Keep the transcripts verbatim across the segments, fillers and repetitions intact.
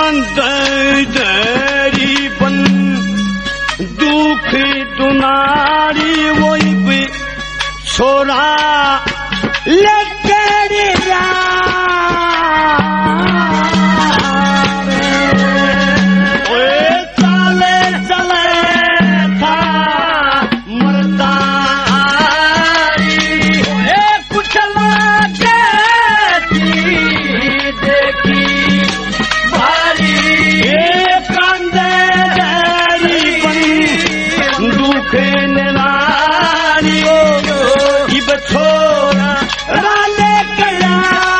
कांदरी बन दुख दुनारी वो भी छोरा लेकर जा चले चले था मरता कुछ लागे देखी भारी कांदे दुख नारी छोरा राले कया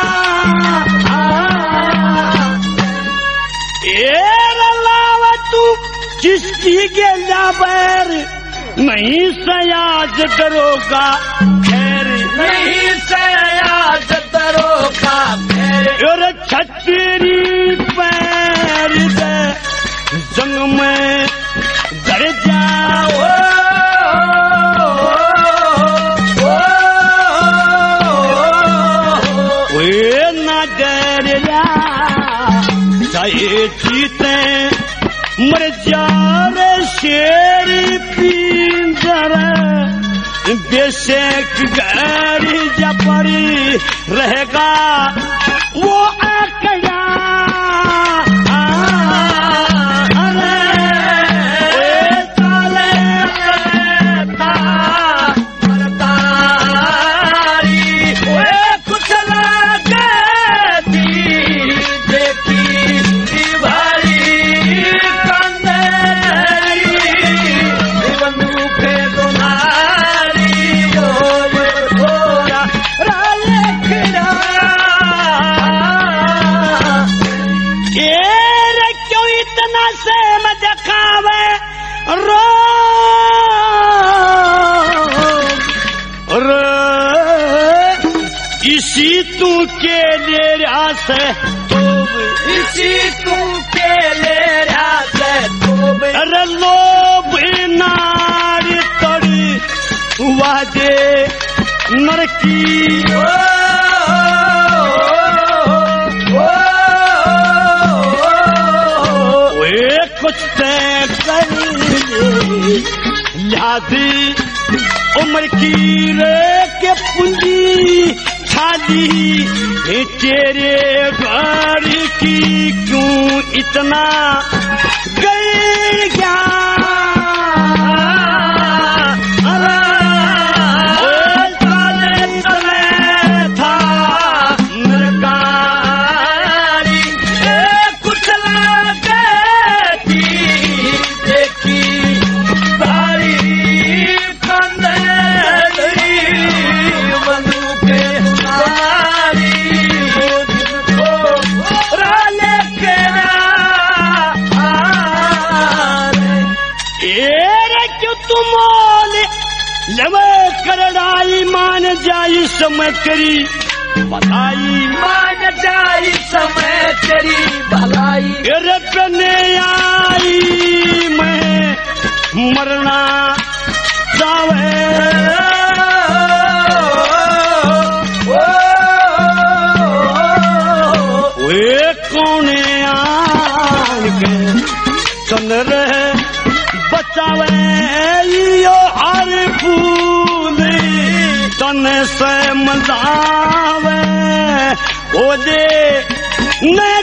लावा तू किसकी गेला बैर नहीं सयाज दरोगा खैर नहीं सयाज दरोगा खैर और छतरी पैर दे जंग में डर जाओ जीते मर जा रे शेर पिंजर बेशक घर जपरी रहेगा वो आकड़ा इसी तू के ले रास तो इसी तू के ले रास तो अरे लोभ नार तड़ी वादे नरकी ओ वे कुछ कर यादी उम्र की रे के पूंजी छाली तेरे घर की क्यों इतना गैर गया था मरकारी कुछ लागी देखी सारी करड़ाई मान जाई समय करी भलाई मान जाई समय करी भलाई रखने आई मैं मरना चावे वे कौने आन के चल रहे बचावे यो हर फूल तन से मजावे ओ दे